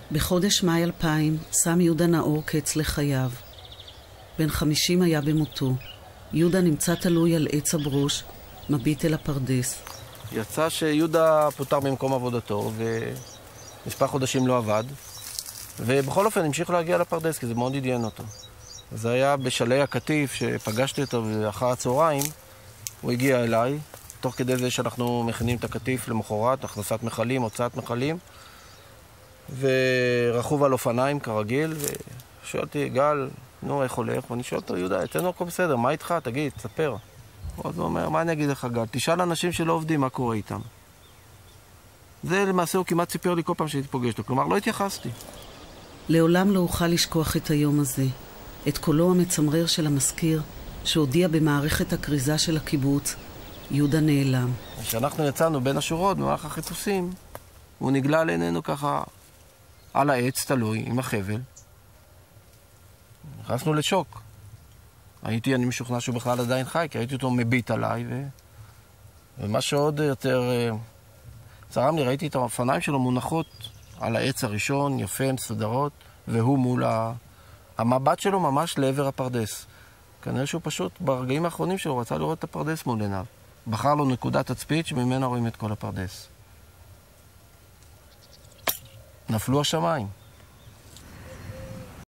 בחודש מאי 2000 שם יהודה נאור קץ לחייו. בן 50 היה במותו. יהודה נמצא תלוי על עץ הברוש, מביט אל הפרדס. יצא שיהודה פוטר במקום עבודתו, ומספר חודשים לא עבד, ובכל אופן המשיך להגיע לפרדס, כי זה מאוד עניין אותו. זה היה בשלהי הקטיף שפגשתי אותו אחר הצהריים, הוא הגיע אליי, תוך כדי זה שאנחנו מכינים את הקטיף למחרת, הכנסת מחלים, הוצאת מחלים, ורכוב על אופניים כרגיל, ושאלתי, גל, נו, איך הולך? ואני שואל אותו, יהודה, אצלנו הכל בסדר, מה איתך? תגיד, תספר. אז הוא אומר, מה אני אגיד לך, גל? תשאל אנשים שלא עובדים, מה קורה איתם. זה למעשה הוא כמעט סיפר לי כל פעם שהייתי פוגש לו, כלומר, לא התייחסתי. לעולם לא אוכל לשכוח את היום הזה, את קולו המצמרר של המזכיר, שהודיע במערכת הקריזה של הקיבוץ, יהודה נעלם. כשאנחנו יצאנו בין השורות, במהלך החיפושים, הוא נגלה לעינינו ככה על העץ, תלוי, עם החבל. נכנסנו לשוק. אני משוכנע שהוא בכלל עדיין חי, כי ראיתי אותו מביט עליי, ומה שעוד יותר צרם לי, ראיתי את האופניים שלו מונחות על העץ הראשון, יפה, מסודרות, והוא מול המבט שלו ממש לעבר הפרדס. כנראה שהוא פשוט, ברגעים האחרונים שלו, רצה לראות את הפרדס מול עיניו. בחר לו נקודת תצפית שממנה רואים את כל הפרדס. נפלו השמיים.